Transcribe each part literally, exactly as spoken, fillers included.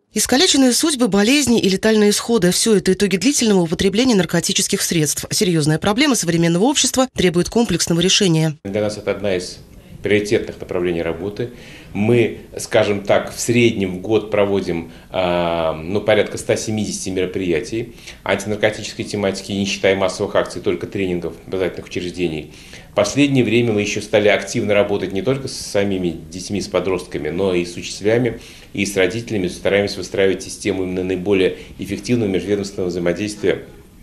Искалеченные судьбы, болезни и летальные исходы – все это итоги длительного употребления наркотических средств. Серьезная проблема современного общества требует комплексного решения. Для нас это одна из приоритетных направлений работы. Мы, скажем так, в среднем в год проводим э, ну, порядка ста семидесяти мероприятий антинаркотической тематики, не считая массовых акций, только тренингов образовательных учреждений. В последнее время мы еще стали активно работать не только с самими детьми, с подростками, но и с учителями, и с родителями. Стараемся выстраивать систему именно наиболее эффективного межведомственного взаимодействия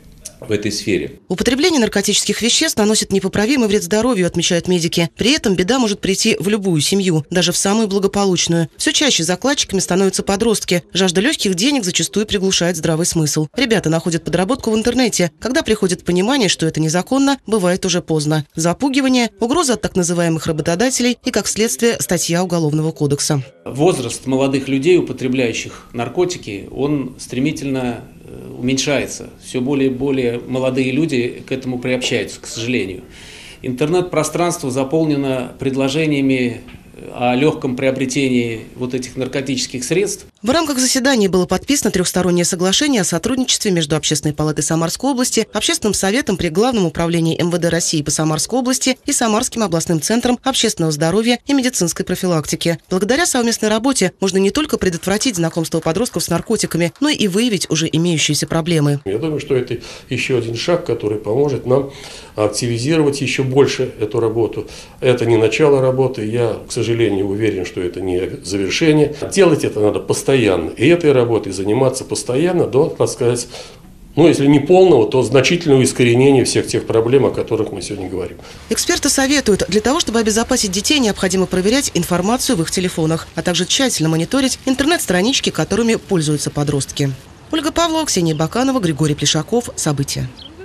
в этой сфере. Употребление наркотических веществ наносит непоправимый вред здоровью, отмечают медики. При этом беда может прийти в любую семью, даже в самую благополучную. Все чаще закладчиками становятся подростки. Жажда легких денег зачастую приглушает здравый смысл. Ребята находят подработку в интернете. Когда приходит понимание, что это незаконно, бывает уже поздно. Запугивание, угроза от так называемых работодателей и, как следствие, статья Уголовного кодекса. Возраст молодых людей, употребляющих наркотики, он стремительно уменьшается. Все более и более молодые люди к этому приобщаются, к сожалению. Интернет-пространство заполнено предложениями о легком приобретении вот этих наркотических средств. В рамках заседания было подписано трехстороннее соглашение о сотрудничестве между Общественной палатой Самарской области, Общественным советом при Главном управлении эм вэ дэ России по Самарской области и Самарским областным центром общественного здоровья и медицинской профилактики. Благодаря совместной работе можно не только предотвратить знакомство подростков с наркотиками, но и выявить уже имеющиеся проблемы. Я думаю, что это еще один шаг, который поможет нам активизировать еще больше эту работу. Это не начало работы, я, к сожалению, уверен, что это не завершение. Делать это надо постоянно. И этой работой заниматься постоянно до, так сказать, ну, если не полного, то значительного искоренения всех тех проблем, о которых мы сегодня говорим. Эксперты советуют, для того, чтобы обезопасить детей, необходимо проверять информацию в их телефонах, а также тщательно мониторить интернет-странички, которыми пользуются подростки. Ольга Павлова, Ксения Баканова, Григорий Плешаков. События.